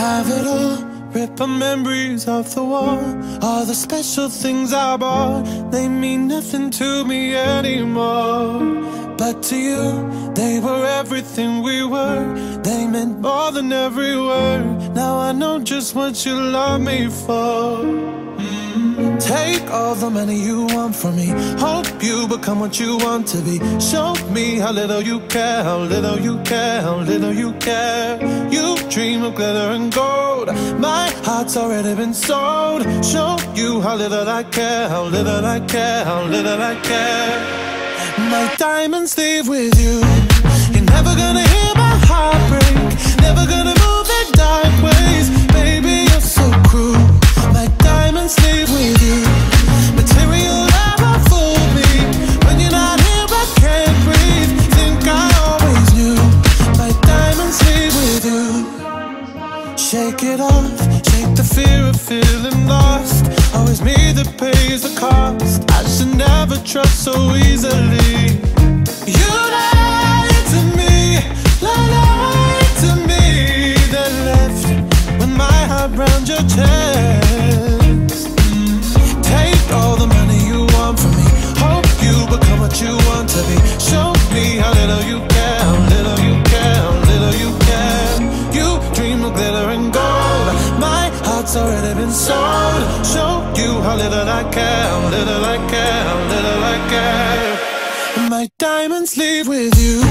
have it all. Rip our memories off the wall. All the special things I bought, they mean nothing to me anymore. But to you, they were everything we were. They meant more than every word. Now I know just what you love me for. Take all the money you want from me. Hope you become what you want to be. Show me how little you care, how little you care, how little you care. You dream of glitter and gold. My heart's already been sold. Show you how little I care, how little I care, how little I care. My diamonds leave with you. You're never gonna hear my heart break. Never gonna move in dark ways. Baby, you're so cruel. My diamonds leave with you. Material never fooled me. When you're not here I can't breathe. Think I always knew. My diamonds leave with you. Shake it off, shake the fear of feeling lost. Always me that pays the cost. I should never trust so easily. You lied to me, lied to me. Then left with my heart round your chest. Take all the money you want from me. Hope you become what you want to be. Show me how little you care, how little you care, how little you care. You dream of glitter and gold. My heart's already been sold. Show you how little I care, how little I care, how little I care. My diamonds leave with you.